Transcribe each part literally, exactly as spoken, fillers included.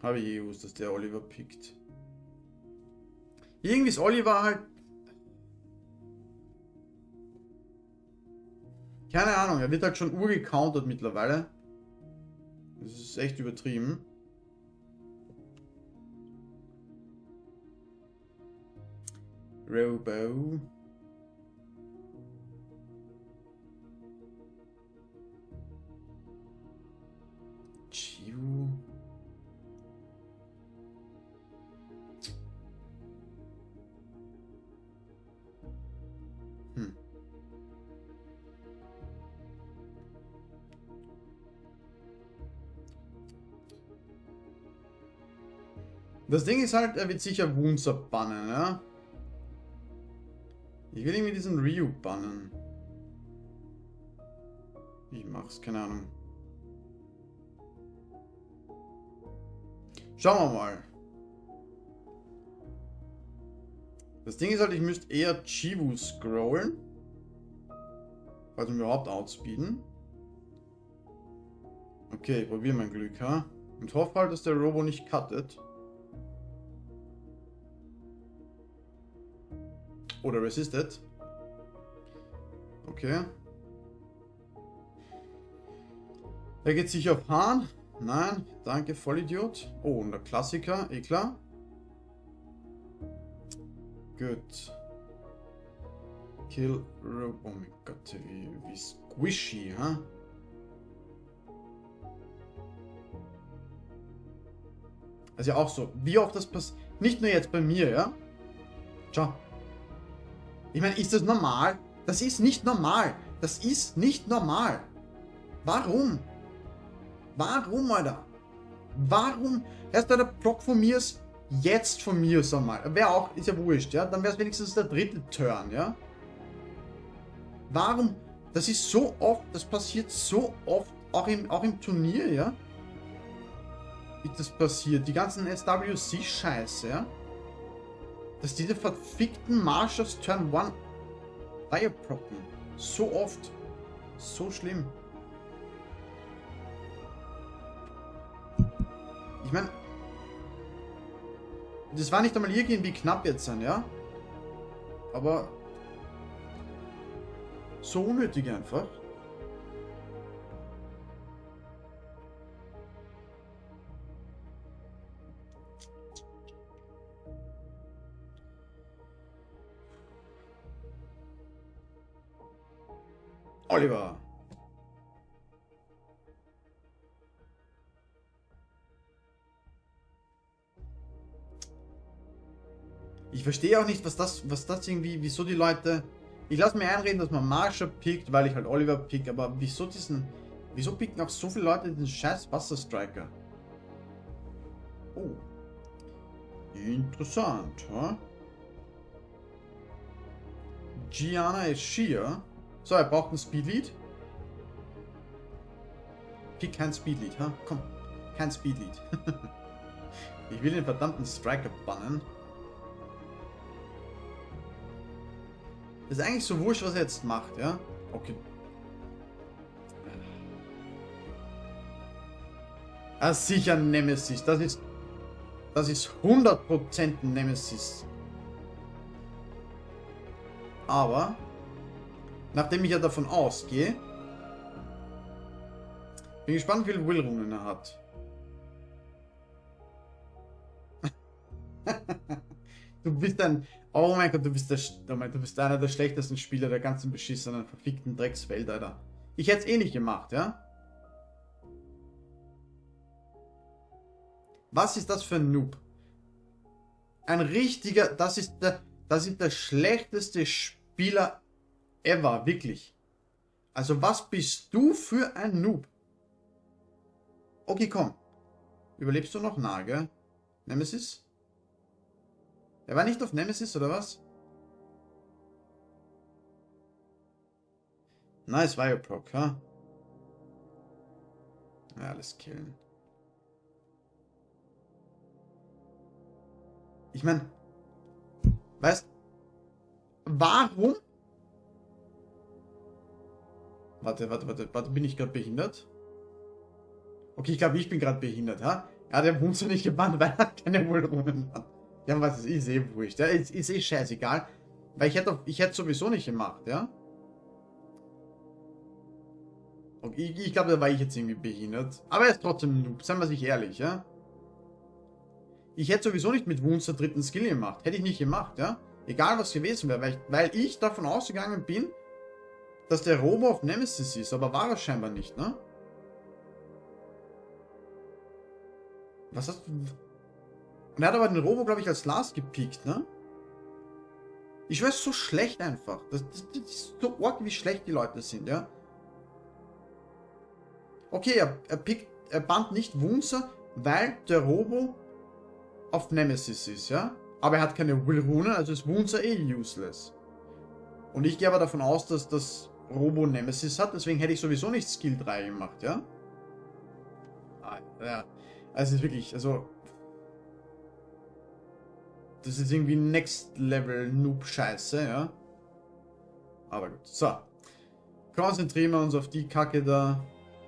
Habe ich eh gewusst, dass der Oliver pickt. Irgendwie ist Oliver halt... Keine Ahnung, er wird halt schon urgecountert mittlerweile. Das ist echt übertrieben. Robo. Chiu. Hm. Das Ding ist halt, er wird sicher Wunzer bannen, ja? Ich will irgendwie diesen Ryu bannen. Ich mach's, keine Ahnung. Schauen wir mal. Das Ding ist halt, ich müsste eher Chivu scrollen. Also überhaupt outspeeden. Okay, ich probiere mein Glück, ha? Und hoffe halt, dass der Robo nicht cuttet. Oder resisted. Okay. Der geht sicher auf Hahn. Nein, danke, Vollidiot. Oh, und der Klassiker, eh klar. Gut. Kill Robo. Oh mein Gott, wie, wie squishy, ha? Also ja auch so, wie oft das passiert. Nicht nur jetzt bei mir, ja? Ciao. Ich meine, ist das normal? Das ist nicht normal. Das ist nicht normal. Warum? Warum, Alter? Warum? Erst bei der Block von mir ist, jetzt von mir ist einmal. Wäre auch, ist ja wurscht, ja? Dann wäre es wenigstens der dritte Turn, ja? Warum? Das ist so oft, das passiert so oft, auch im, auch im Turnier, ja? Wie das passiert. Die ganzen S W C-Scheiße, ja? Dass diese verfickten Marshals Turn eins Fireproppen. So oft. So schlimm. Ich meine, das war nicht einmal irgendwie knapp jetzt sein, ja? Aber so unnötig einfach. Oliver. Ich verstehe auch nicht, was das, was das irgendwie, wieso die Leute... Ich lasse mir einreden, dass man Marshall pickt, weil ich halt Oliver pick, aber wieso diesen... Wieso picken auch so viele Leute diesen scheiß Wasserstriker? Oh. Interessant, ha? Gianna ist Shia. So, er braucht ein Speedlead. Pick kein Speedlead, ha? Komm, kein Speedlead. Ich will den verdammten Striker bannen. Das ist eigentlich so wurscht, was er jetzt macht, ja? Okay. Ah, sicher Nemesis. Das ist... Das ist hundert Prozent Nemesis. Aber... Nachdem ich ja davon ausgehe... Bin gespannt, wie viele Will-Runen er hat. Du bist ein... Oh mein Gott, du bist, der, oh mein, du bist einer der schlechtesten Spieler der ganzen beschissenen, verfickten Dreckswelt, Alter. Ich hätte es eh nicht gemacht, ja? Was ist das für ein Noob? Ein richtiger... Das ist der... Das ist der schlechteste Spieler ever, wirklich. Also was bist du für ein Noob? Okay, komm. Überlebst du noch? Na, gell? Nemesis? Er war nicht auf Nemesis, oder was? Nice Viroproc, ha? Ja, alles killen. Ich meine... Weißt... Warum? Warte, warte, warte, warte, bin ich gerade behindert? Okay, ich glaube, ich bin gerade behindert, ha? Er hat den Wunzer nicht gebannt, weil er keine Wohlrunen hat. Ja, was ist, ist eh wurscht. Ja, ist, ist eh scheißegal. Weil ich hätte, ich hätte sowieso nicht gemacht, ja. Und ich, ich glaube, da war ich jetzt irgendwie behindert. Aber er ist trotzdem ein Noob, seien wir sich ehrlich, ja. Ich hätte sowieso nicht mit Wunzer dritten Skill gemacht. Hätte ich nicht gemacht, ja. Egal was gewesen wäre, weil ich, weil ich davon ausgegangen bin, dass der Robo auf Nemesis ist, aber war er scheinbar nicht, ne? Was hast du... Und er hat aber den Robo, glaube ich, als Last gepickt, ne? Ich weiß, so schlecht einfach. Das, das, das ist so arg, wie schlecht die Leute sind, ja? Okay, er, er pickt, er bannt nicht Wunzer, weil der Robo auf Nemesis ist, ja? Aber er hat keine Will-Rune, also ist Wunzer eh useless. Und ich gehe aber davon aus, dass das Robo Nemesis hat, deswegen hätte ich sowieso nicht Skill drei gemacht, ja? Ah, ja. Also es ist wirklich, also... Das ist irgendwie Next Level Noob Scheiße, ja? Aber gut, so. Konzentrieren wir uns auf die Kacke da.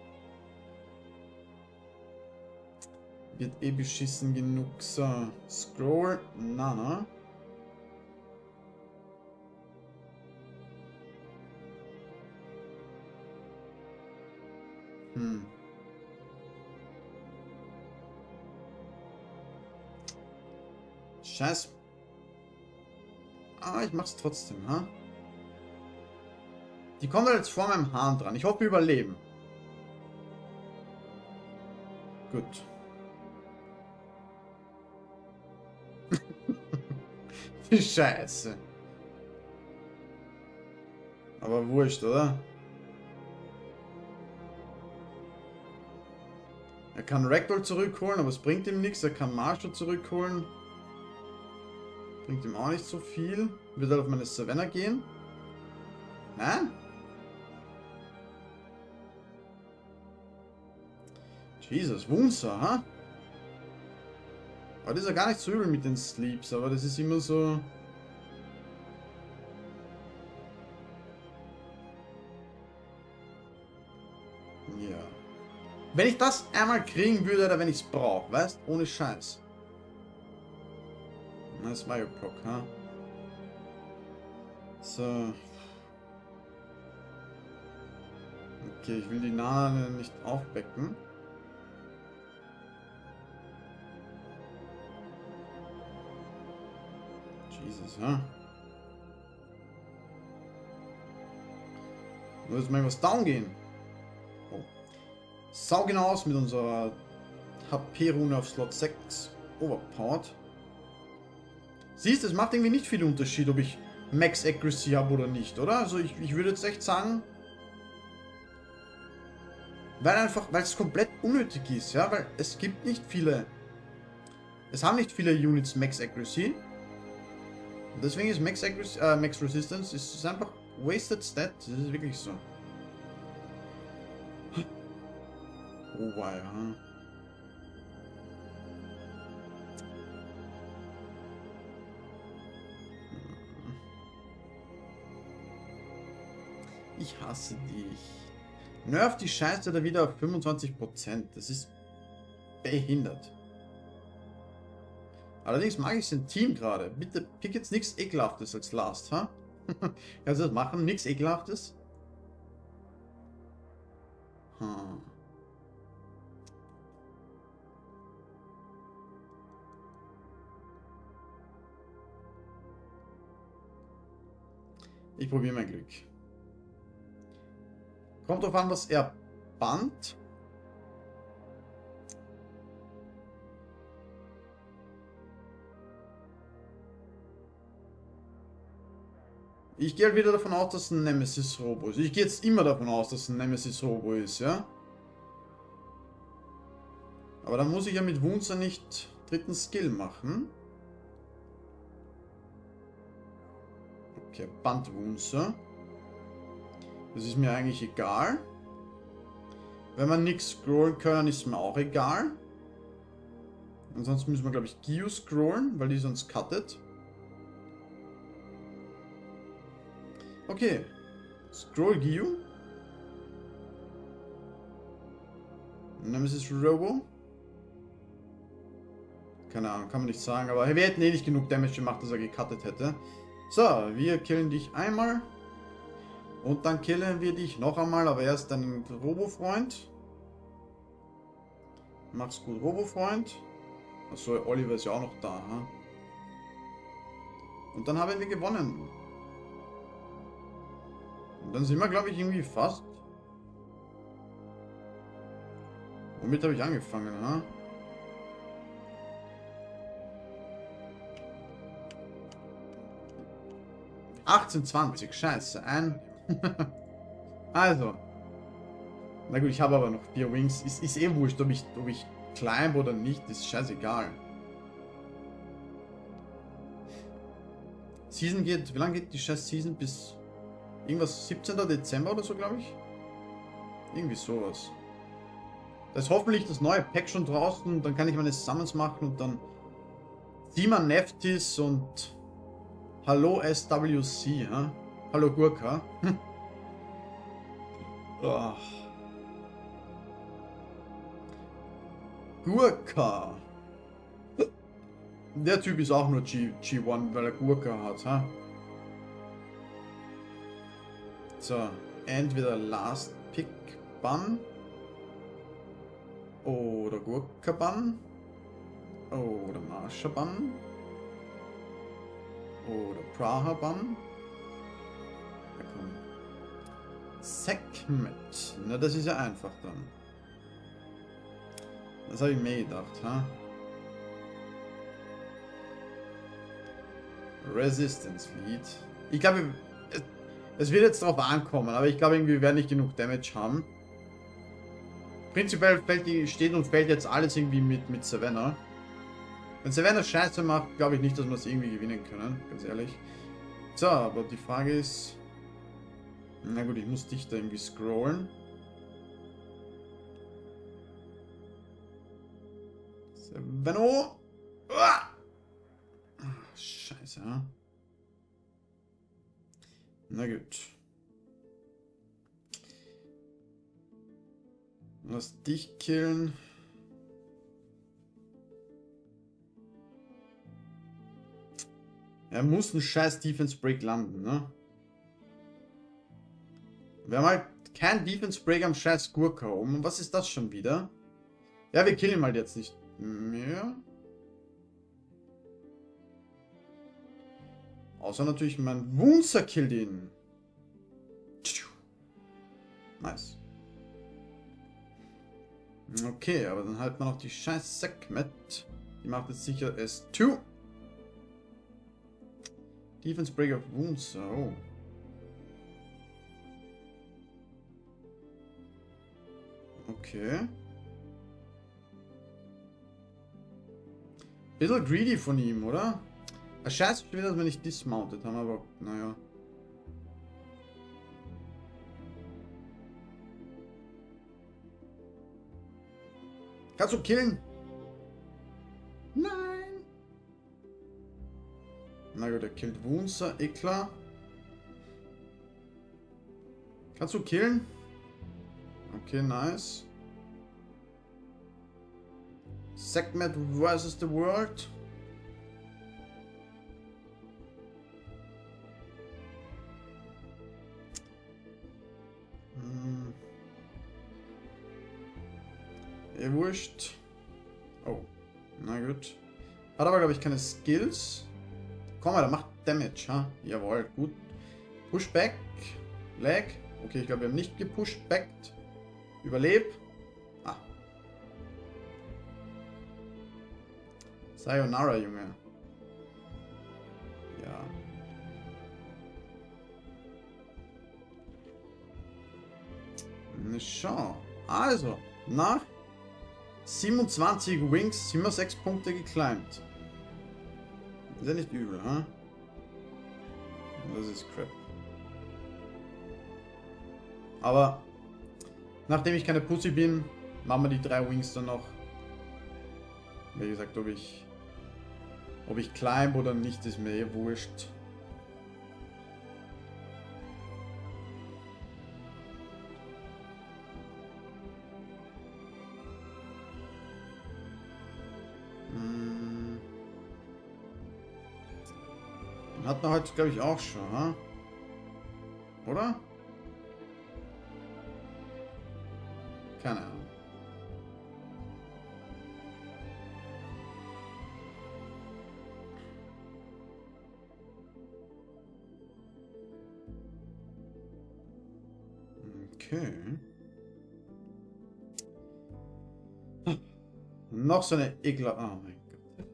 Wird eh beschissen genug. So, Scroll, na na. Hm. Scheiß. Ah, ich mach's trotzdem, ha? Die kommen jetzt vor meinem Hahn dran. Ich hoffe, wir überleben. Gut. Die Scheiße. Aber wurscht, oder? Er kann Ragdoll zurückholen, aber es bringt ihm nichts. Er kann Marshall zurückholen. Bringt ihm auch nicht so viel. Wird er auf meine Savannah gehen? Nein? Jesus, Wunzer, ha? Aber das ist ja gar nicht so übel mit den Sleeps, aber das ist immer so... Ja. Wenn ich das einmal kriegen würde, oder wenn ich es brauche, weißt? Ohne Scheiß. Das ist Mario Proc, ha? So. Okay, ich will die Nana nicht aufbecken. Jesus, ha? Nur jetzt mal was down gehen. Oh. Sau genau aus mit unserer H P-Rune auf Slot sechs overpowered. Siehst du, es macht irgendwie nicht viel Unterschied, ob ich Max Accuracy habe oder nicht, oder? Also ich, ich würde jetzt echt sagen, weil einfach, weil es komplett unnötig ist, ja, weil es gibt nicht viele, es haben nicht viele Units Max Accuracy. Und deswegen ist Max Accuracy, äh, Max Resistance, ist, ist einfach wasted Stat, das ist wirklich so. Oh wow, ja. Ich hasse dich. Nerf die Scheiße da wieder auf fünfundzwanzig Prozent. Das ist behindert. Allerdings mag ich sein Team gerade. Bitte pick jetzt nichts Ekelhaftes als Last, ha? Kannst du das machen? Nichts Ekelhaftes? Hm. Ich probiere mein Glück. Kommt drauf an, was er bannt. Ich gehe halt wieder davon aus, dass ein Nemesis-Robo ist. Ich gehe jetzt immer davon aus, dass ein Nemesis-Robo ist, ja? Aber dann muss ich ja mit Wunzer nicht dritten Skill machen. Okay, bannt Wunzer. Das ist mir eigentlich egal. Wenn wir nichts scrollen können, ist mir auch egal. Ansonsten müssen wir, glaube ich, Gio scrollen, weil die sonst cuttet. Okay. Scroll Gio. Nemesis Robo. keine Ahnung, kann man nicht sagen. Aber wir hätten eh nicht genug Damage gemacht, dass er gecuttet hätte. So, wir killen dich einmal. Und dann killen wir dich noch einmal, aber erst deinen Robo-Freund. Mach's gut, Robo-Freund. Achso, Oliver ist ja auch noch da. Hm? Und dann haben wir gewonnen. Und dann sind wir, glaube ich, irgendwie fast. Womit habe ich angefangen, ha? achtzehn, zwanzig, scheiße. Ein. Also. Na gut, ich habe aber noch vier Wings. Ist, ist eh wurscht, ob ich, ob ich climb oder nicht. Ist scheißegal. Season geht. Wie lange geht die scheiß Season? Bis irgendwas siebzehnten Dezember oder so, glaube ich. Irgendwie sowas. Da ist hoffentlich das neue Pack schon draußen. Und dann kann ich meine Summons machen und dann Sima Neftis und Hallo S W C, ja? Hallo Gurka. Oh. Gurka. Der Typ ist auch nur G, G eins, weil er Gurka hat, ha? So, entweder Last Pick Bann oder Gurka Bann oder Marsha Bann oder Praha Bann. Ja, komm. Sekhmet. Na, das ist ja einfach dann. Das habe ich mir gedacht, ha? Resistance Lead. Ich glaube, es, es wird jetzt darauf ankommen, aber ich glaube, irgendwie wir werden nicht genug Damage haben. Prinzipiell fällt die, steht und fällt jetzt alles irgendwie mit, mit Savannah. Wenn Savannah Scheiße macht, glaube ich nicht, dass wir es irgendwie gewinnen können, ganz ehrlich. So, aber die Frage ist... Na gut, ich muss dich da irgendwie scrollen. Savannah! Ah! Scheiße, ja. Na gut. Lass dich killen. Er muss ein scheiß Defense Break landen, ne? Wir haben halt kein Defense Break am scheiß Gurka oben. Und was ist das schon wieder? Ja, wir killen ihn halt jetzt nicht mehr. Außer natürlich mein Wunzer killt ihn. Nice. Okay, aber dann halten wir noch die scheiß Sekhmet. Die macht jetzt sicher S zwei. Defense Break of Wounds. Oh. Okay. Bisschen greedy von ihm, oder? Ah, scheiße, dass wir nicht dismounted haben, aber naja. Kannst du killen? Nein. Na gut, er killt Wunzer, eh klar. Kannst du killen? Okay, nice. Sekhmet versus the World. Hm. Eh, wurscht. Oh, na gut. Hat aber, glaube ich, keine Skills. Komm mal, der macht Damage, ha? Jawohl, gut. Pushback. Lag. Okay, ich glaube, wir haben nicht gepushbackt. Überleb. Ah. Sayonara, Junge. Ja. Ne, schau. Also, nach siebenundzwanzig Wings sind wir sechs Punkte geclimbt. Ist ja nicht übel, ha? Das ist crap. Aber nachdem ich keine Pussy bin, machen wir die drei Wings dann noch. Wie gesagt, ob ich ob ich climb oder nicht, ist mir eh wurscht. Hm. Hat man heute, glaube ich, auch schon, ha? Oder? Keine Ahnung. Okay. Noch so eine Ekler... Oh mein Gott.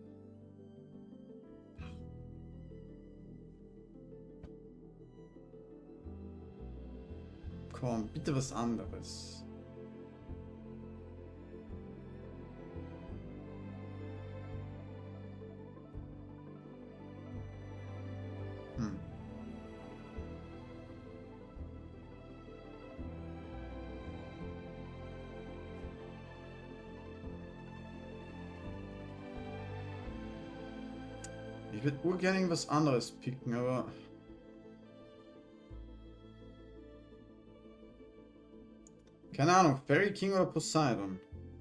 Komm, bitte was anderes. Hm. Ich würde urgern irgendwas anderes picken, aber... Keine Ahnung, Fairy King oder Poseidon?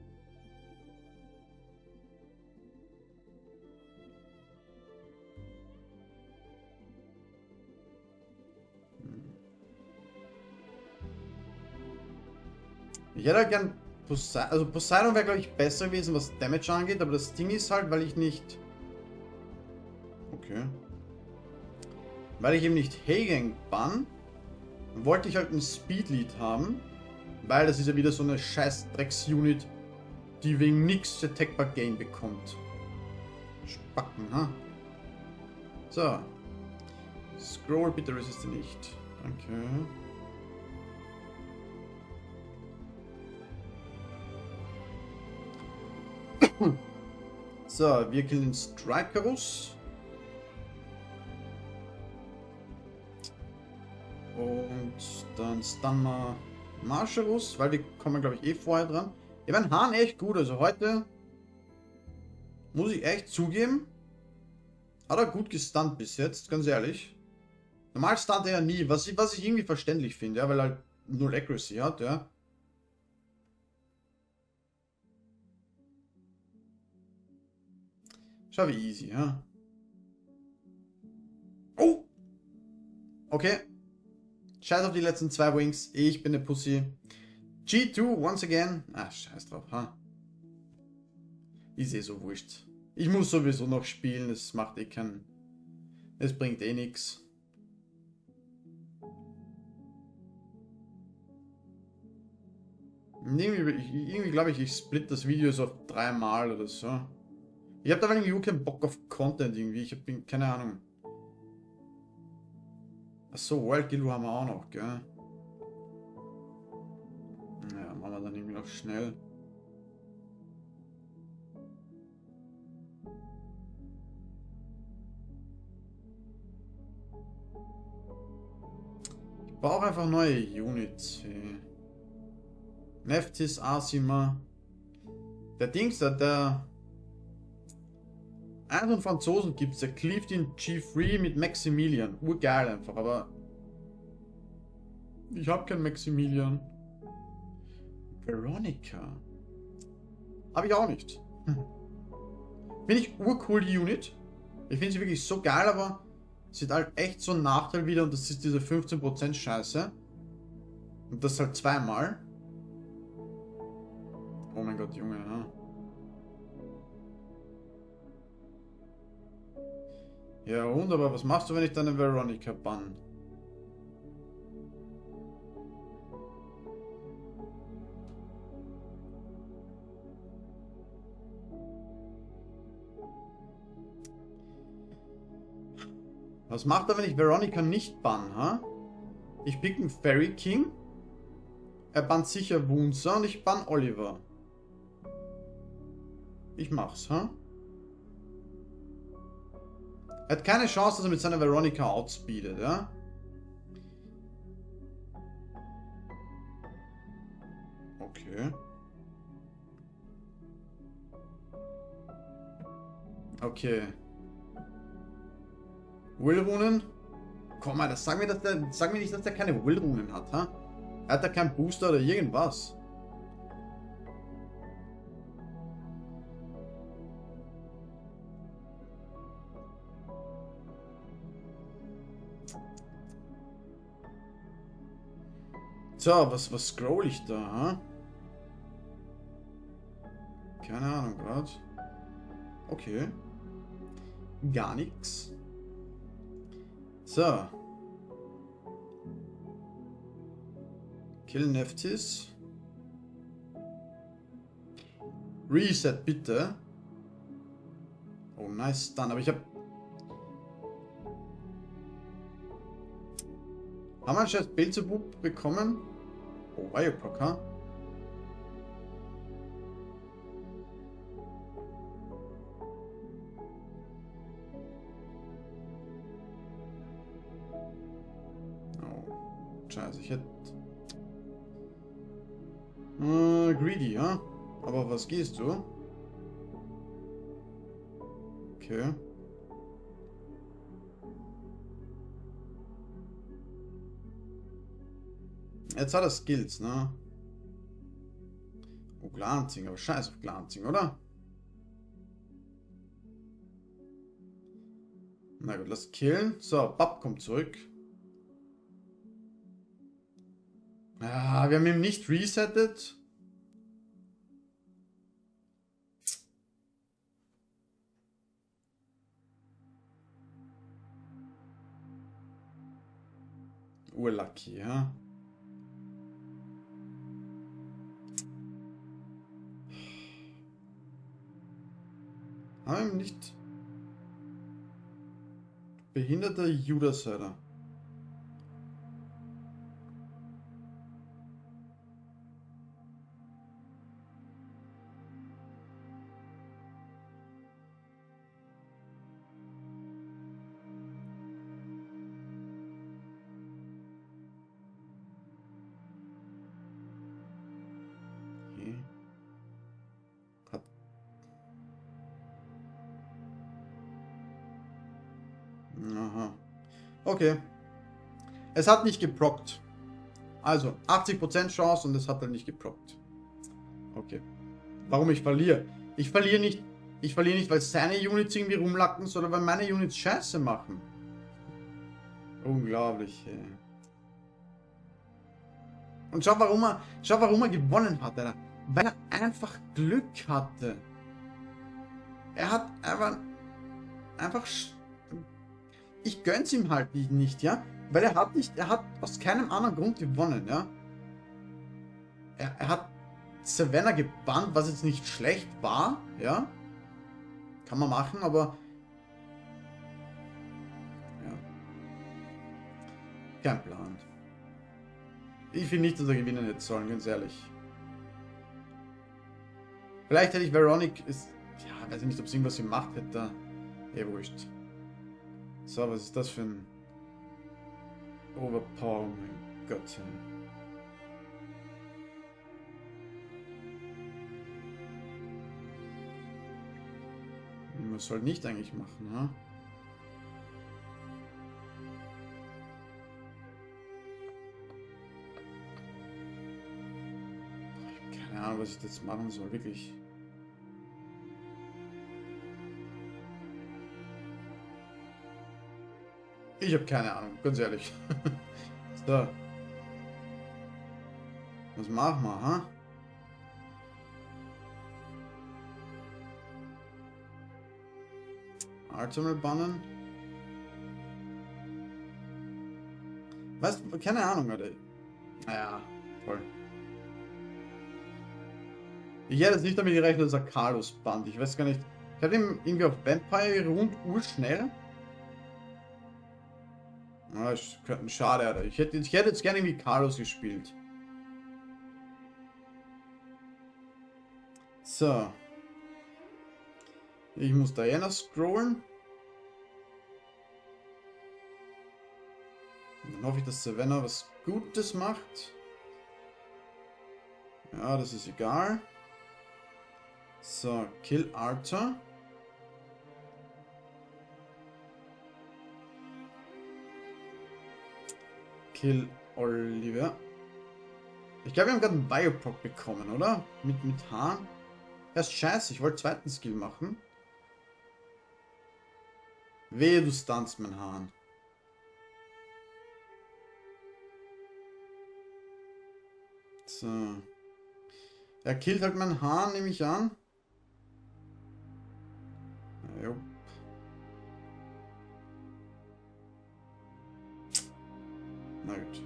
Ich hätte halt gern Poseidon, also Poseidon wäre glaube ich besser gewesen, was Damage angeht, aber das Ding ist halt, weil ich nicht... Okay. Weil ich eben nicht Heigang bann, wollte ich halt ein Speedlead haben, weil das ist ja wieder so eine scheiß Drecks-Unit, die wegen nix Attackbar Gain bekommt. Spacken, ha? So. Scroll bitte resiste nicht. Danke. So, wir killen den Strikerus. Und dann stunnen wir Marsharus, weil wir kommen, glaube ich, eh vorher dran. Ich meine, Hahn echt gut. Also heute muss ich echt zugeben, hat er gut gestunt bis jetzt, ganz ehrlich. Normal stunt er ja nie, was ich, was ich irgendwie verständlich finde, ja, weil er halt null Accuracy hat, ja. Schau wie easy, ja. Oh! Okay. Scheiß auf die letzten zwei Wings. Ich bin eine Pussy. G zwei once again. Ah, scheiß drauf, ha. Ist eh so wurscht. Ich muss sowieso noch spielen. Es macht eh keinen... Es bringt eh nichts. Irgendwie, irgendwie glaube ich, ich split das Video so auf dreimal oder so. Ich habe da irgendwie keinen Bock auf Content irgendwie. Ich habe keine Ahnung. Achso, Wild Guild haben wir auch noch, gell? Naja, machen wir dann irgendwie noch schnell. Ich brauche einfach neue Units. Neftis, Asima. Der Dings, der, der einen von Franzosen gibt es, der cleaved in G drei mit Maximilian. Urgeil einfach, aber ich habe keinen Maximilian. Veronica. Habe ich auch nicht. Hm. Finde ich urcool, die Unit. Ich finde sie wirklich so geil, aber sie hat halt echt so einen Nachteil wieder und das ist diese fünfzehn Prozent Scheiße. Und das halt zweimal. Oh mein Gott, Junge, ja. Ja, wunderbar. Was machst du, wenn ich deine Veronica bann? Was macht er, wenn ich Veronica nicht bann, ha? Ich pick einen Fairy King. Er bannt sicher Wunzer und ich bann Oliver. Ich mach's, ha? Er hat keine Chance, dass er mit seiner Veronica outspeedet, ja? Okay. Okay. Will-Runen? Komm mal, das sag mir, dass der, sag mir nicht, dass der keine Will-Runen hat, ha? Er hat da keinen Booster oder irgendwas. So, was, was scroll ich da? Ha? Keine Ahnung gerade. Okay. Gar nichts. So. Kill Neftis. Reset bitte. Oh, nice dann. Aber ich habe... Haben wir einen scheiß Beelzebub bekommen? Oh, Wireproc, ha? Oh, scheiße, ich hätte... Äh, greedy, ja? Aber was gehst du? Okay. Jetzt hat er Skills, ne? Oh, Glanzing, aber scheiß auf Glanzing, oder? Na gut, lass killen. So, Bab kommt zurück. Ah, wir haben ihn nicht resettet. Urlucky, ja. Haben wir ihn nicht... Behinderter Judas-Seiter. Okay. Hat... Aha. Okay. Es hat nicht geprockt. Also, achtzig Prozent Chance und es hat dann nicht geprockt. Okay. Warum ich verliere? Ich verliere nicht, ich verliere nicht, weil seine Units irgendwie rumlacken, sondern weil meine Units Scheiße machen. Unglaublich. Ey. Und schau, warum er, schau, warum er gewonnen hat, Alter. Weil er einfach Glück hatte. Er hat einfach, einfach, ich gönn's ihm halt nicht, ja, weil er hat nicht, er hat aus keinem anderen Grund gewonnen, ja. Er, er hat Savannah gebannt, was jetzt nicht schlecht war, ja. Kann man machen, aber ja. Kein Plan. Ich finde nicht, dass er gewinnen hätte sollen, ganz ehrlich. Vielleicht hätte ich Veronic, ist, ja, weiß ich nicht, ob es irgendwas gemacht hätte. Eh, wurscht. So, was ist das für ein Overpower, mein Gott. Was soll nicht eigentlich machen, ha? Ich habe keine Ahnung, was ich jetzt machen soll, wirklich. Ich habe keine Ahnung, ganz ehrlich. So. Was machen wir, ha? Artemal bannen. Was? Keine Ahnung, Alter. Naja, voll. Ich hätte jetzt nicht damit gerechnet, dass er Carlos bannt. Ich weiß gar nicht. Ich hatte ihn irgendwie auf Vampire rund urschnell. Ah, schade, Alter. Ich hätte, ich hätte jetzt gerne irgendwie Carlos gespielt. So. Ich muss Diana scrollen. Dann hoffe ich, dass Savannah was Gutes macht. Ja, das ist egal. So, kill Arthur. Kill Oliver. Ich glaube, wir haben gerade einen Bioproc bekommen, oder? Mit, mit Hahn. Das ist scheiße, ich wollte zweiten Skill machen. Wehe, du stunst, mein Hahn. So. Er killt halt meinen Hahn, nehme ich an. Jo. Na gut.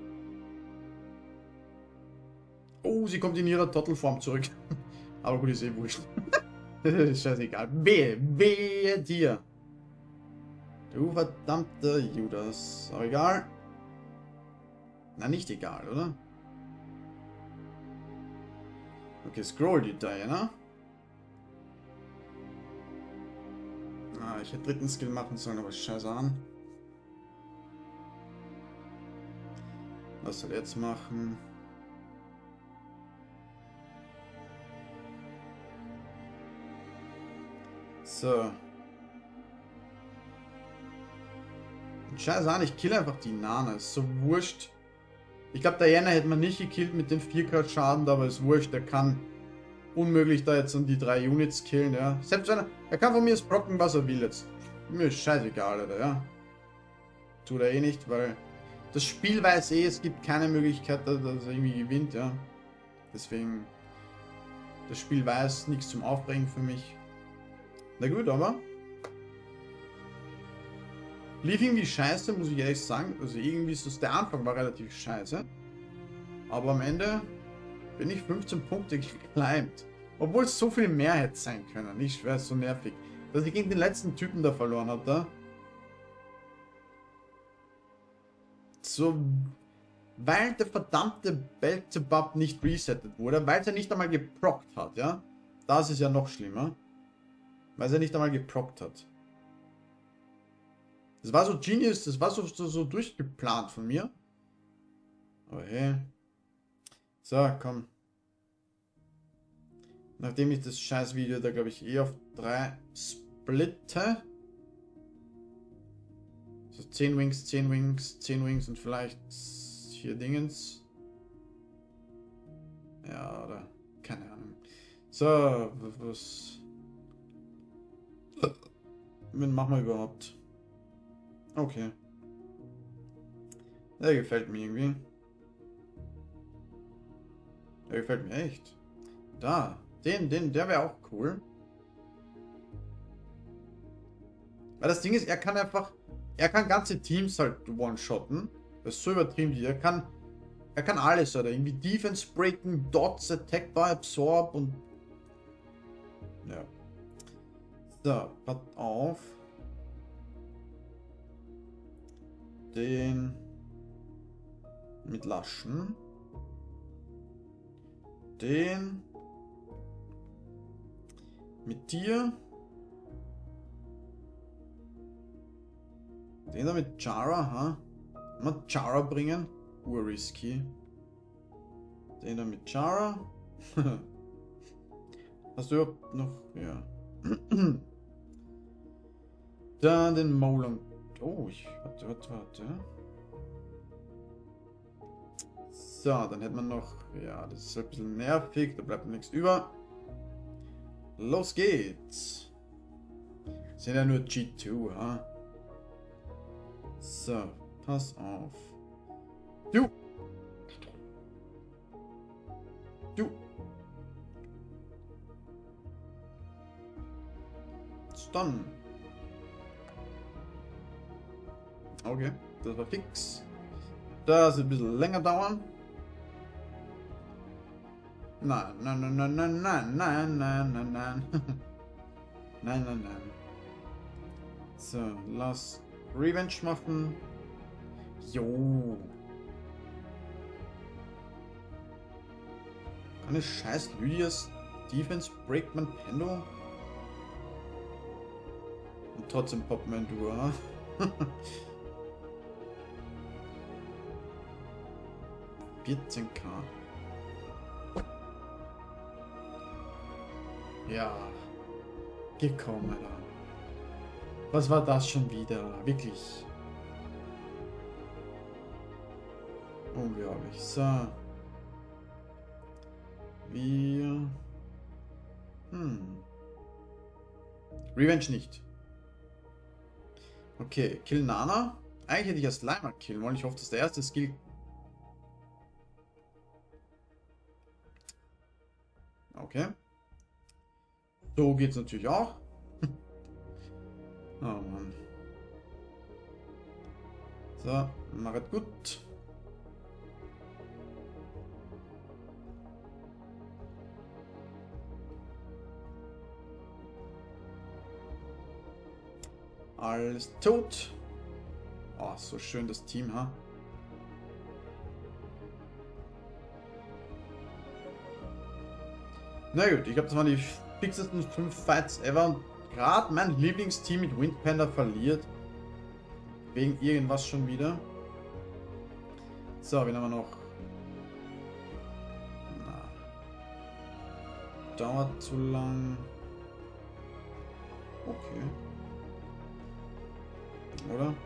Oh, sie kommt in ihrer Trottelform zurück. Aber gut, ist eh wurscht. Scheißegal. Wehe, wehe dir. Du verdammter Judas. Aber egal. Na, nicht egal, oder? Okay, scroll die Diana. Ah, ich hätte dritten Skill machen sollen, aber scheiße an. Was soll er jetzt machen? So. Scheiße an, ich kill einfach die Nana. Ist so wurscht. Ich glaube, Diana hätte man nicht gekillt mit dem vier K Schaden, aber ist wurscht. Der kann unmöglich da jetzt an die drei Units killen, ja. Selbst wenn er, er kann von mir sprocken, was er will jetzt. Mir ist scheißegal, Alter, ja. Tut er eh nicht, weil das Spiel weiß eh, es gibt keine Möglichkeit, dass er irgendwie gewinnt, ja. Deswegen, das Spiel weiß, nichts zum Aufbringen für mich. Na gut, aber lief irgendwie scheiße, muss ich ehrlich sagen. Also irgendwie ist das, der Anfang war relativ scheiße. Aber am Ende bin ich fünfzehn Punkte geclimbt. Obwohl es so viel mehr hätte sein können. Ich schwör, so nervig. Dass ich gegen den letzten Typen da verloren hatte. So, weil der verdammte Belzebub nicht resettet wurde, weil er nicht einmal geprockt hat, ja. Das ist ja noch schlimmer. Weil er nicht einmal geprockt hat. Das war so genius, das war so, so, so durchgeplant von mir. Aber hey. So, komm. Nachdem ich das scheiß Video da, glaube ich, eh auf drei splitte. So zehn Wings, zehn Wings, zehn Wings und vielleicht vier Dingens. Ja, oder keine Ahnung. So, was... Wen machen wir überhaupt? Okay. Der gefällt mir irgendwie. Der gefällt mir echt. Da, den, den, der wäre auch cool. Weil das Ding ist, er kann einfach, er kann ganze Teams halt one-shotten. Das ist so übertrieben. Er kann, er kann alles, oder irgendwie Defense breaken, Dots, Attack by Absorb und ja. So, pass auf. Den mit Laschen. Den mit dir. Den da mit Chara, ha? Mal Chara bringen. Urrisky. Den da mit Chara. Hast du überhaupt noch? Ja. Dann den Molong. Oh, ich. Warte, warte, warte. So, dann hätte man noch. Ja, das ist ein bisschen nervig. Da bleibt nichts über. Los geht's. Sind ja nur G zwei, ha? So, pass auf. Du! Du! Stun. Okay, das war fix. Das wird ein bisschen länger dauern. Nein, nein, nein, nein, nein, nein, nein, nein, nein, nein. Nein, nein, nein. So, lass Revenge machen. Jo. Eine scheiß Lydias Defense breakt man Pendo. Und trotzdem poppt man du, oder? vierzehn K. Ja. Gekommen, Alter. Was war das schon wieder? Wirklich. Unglaublich. So. Wir. Hm. Revenge nicht. Okay, Kill Nana. Eigentlich hätte ich erst Slimer killen wollen. Ich hoffe, dass der erste Skill. okay. So geht's natürlich auch. Oh Mann. So, mach es gut. Alles tot. Oh, so schön das Team, ha? Na gut, ich glaube, das waren die fixesten fünf Fights ever. Und gerade mein Lieblingsteam mit Windpanda verliert. Wegen irgendwas schon wieder. So, wen haben wir noch? Na. Dauert zu lang. Okay. Oder?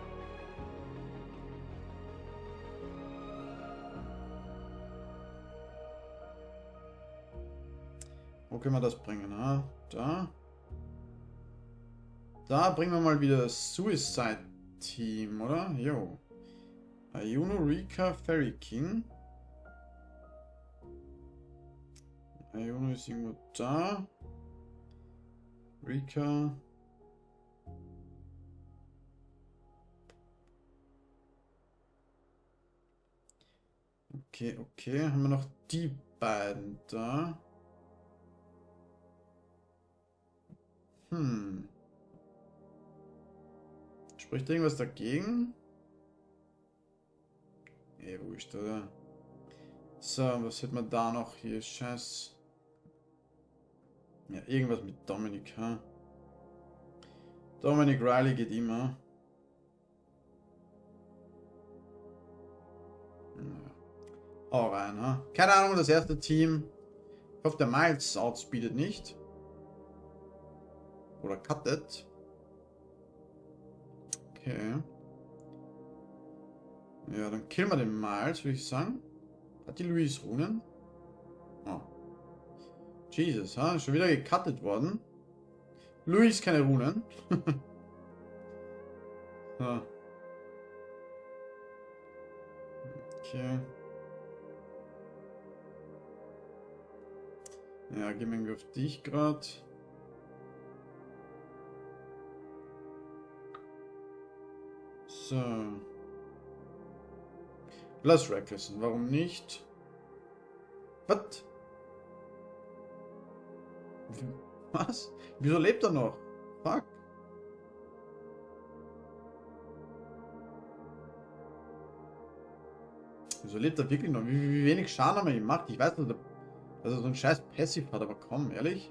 Wo können wir das bringen? Ah, da. Da bringen wir mal wieder das Suicide Team, oder? Jo. Ayuno, Rika, Fairy King. Ayuno ist irgendwo da. Rika. Okay, okay. Haben wir noch die beiden da? Hm. Spricht irgendwas dagegen? Eh, wurscht, oder? So, was hätten wir da noch hier? Scheiß. Ja, irgendwas mit Dominik, ha? Dominic Riley geht immer. Hau rein, ha? Keine Ahnung, das erste Team. Ich hoffe, der Miles outspeedet nicht. Oder cuttet. Okay. Ja, dann killen wir den Miles, würde ich sagen. Hat die Louise Runen? Oh. Jesus, ha? Schon wieder gecuttet worden. Louise keine Runen. So. Okay. Ja, gehen wir irgendwie auf dich gerade. So. Lass Reckless. Warum nicht? Was? Was? Wieso lebt er noch? Fuck. Wieso lebt er wirklich noch? Wie, wie wenig Schaden haben wir gemacht? Ich weiß nicht, dass er so ein scheiß Passiv hat, aber komm, ehrlich?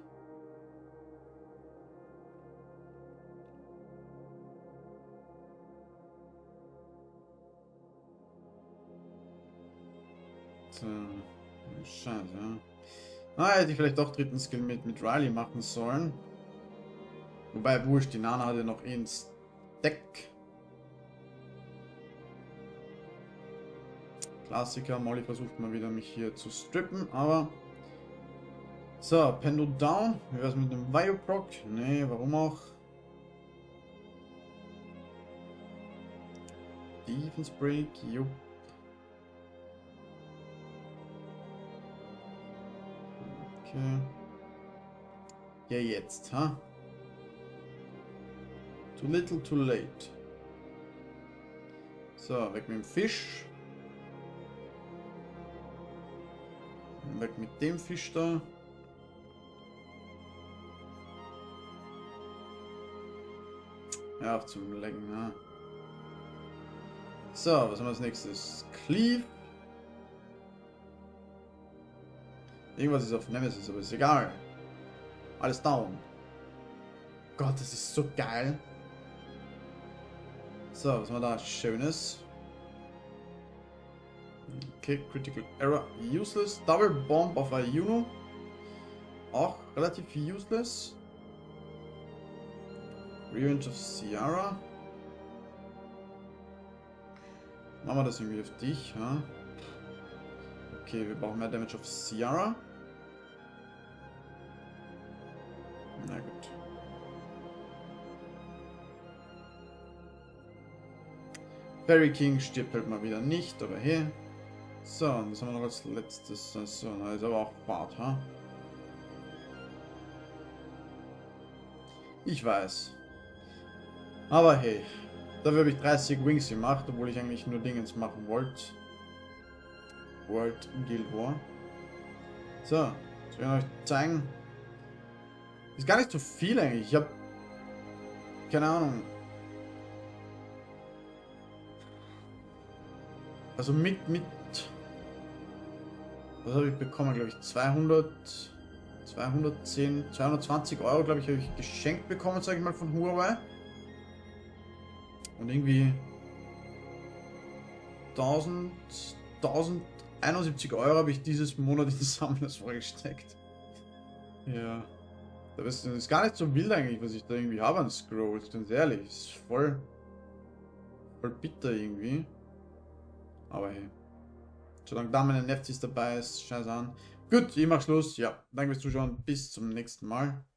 So. Scheiße, ja. Ah, hätte ich vielleicht doch dritten Skill mit, mit Riley machen sollen. Wobei, wurscht, die Nana hatte noch eh ins Deck. Klassiker, Molly versucht mal wieder mich hier zu strippen, aber... So, Pendo down. Wie wär's mit dem Bioproc? Nee, warum auch? Defense Break, jupp. Okay. Ja, jetzt, ha? Too little, too late. So, weg mit dem Fisch. Weg mit dem Fisch da. Ja, auf zum Lecken, ne? So, was haben wir als nächstes? Cleave. Irgendwas ist auf Nemesis, aber ist egal. Alles down. Gott, das ist so geil. So, was haben wir da Schönes? Okay, Critical Error useless. Double Bomb auf Ayuno. Auch relativ useless. Revenge of Ciara. Machen wir das irgendwie auf dich, ha? Okay, wir brauchen mehr Damage auf Ciara. Na gut. Fairy King stirbt halt mal wieder nicht, aber hey. So, und das haben wir noch als letztes. So, na, ist aber auch Bart, ha? Ich weiß. Aber hey, dafür habe ich dreißig Wings gemacht, obwohl ich eigentlich nur Dingens machen wollte. World Guild War. So, ich will euch zeigen. Ist gar nicht so viel eigentlich. Ich habe keine Ahnung. Also mit mit was habe ich bekommen, glaube ich, zweihundert, zweihundertzehn, zweihundertzwanzig Euro, glaube ich, habe ich geschenkt bekommen, sage ich mal, von Huawei. Und irgendwie tausend, tausendeinundsiebzig Euro habe ich dieses Monat in Sammlers vorgesteckt. Ja. Das ist gar nicht so wild eigentlich, was ich da irgendwie habe an Scrolls, ganz ehrlich. Das ist voll, voll bitter irgendwie. Aber hey. Solange da meine Neftis dabei ist, scheiß an. Gut, ich mach Schluss. Ja, danke fürs Zuschauen. Bis zum nächsten Mal.